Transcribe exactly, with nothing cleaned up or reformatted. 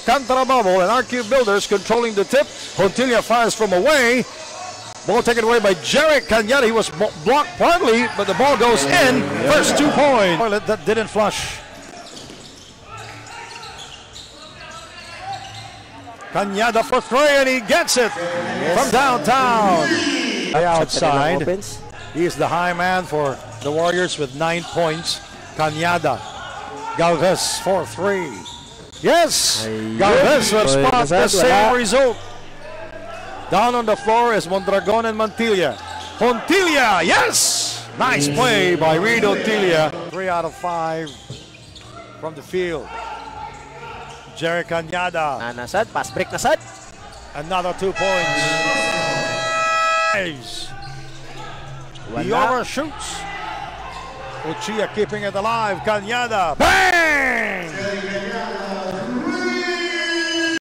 Alcantara bubble, and R Q Builders controlling the tip. Hontilia fires from away. Ball taken away by Jerick. Cañada, he was blocked partly, but the ball goes in. First two points. That didn't flush. Cañada for three, and he gets it yes. from downtown. Outside. He is the high man for the Warriors with nine points. Cañada. Galvez for three. Yes! Galvez will spot the same result. Down on the floor is Mondragon and Montilla. Hontilia, yes! Nice play by Reed Hontilia. Three out of five from the field. Jerick Cañada. Ah, nasad, pass break nasad. Another two points. He overshoots. Uchilla keeping it alive. Cañada. Bang!